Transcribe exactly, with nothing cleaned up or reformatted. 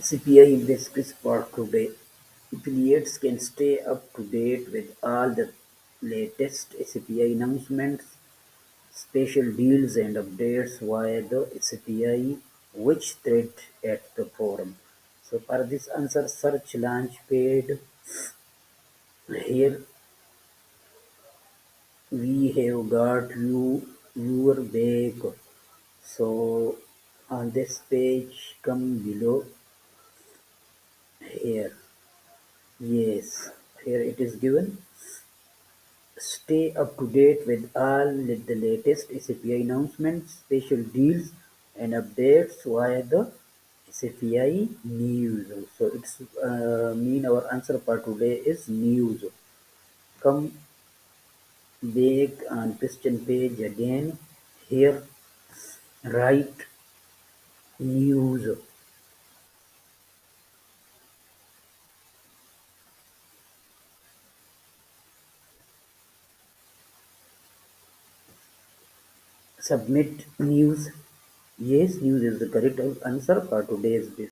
S F I Basics for today. Affiliates can stay up to date with all the latest S F I announcements, special deals and updates via the S F I which thread at the forum. So for this answer search launchpad, here we have got you your back. So on this page come below here. Yes, here it is given. Stay up to date with all the latest S F I announcements, special deals, and updates via the S F I news. So it's uh, mean our answer for today is news. Come back on question page again. Here write news. Submit news. Yes, news is the correct answer for today's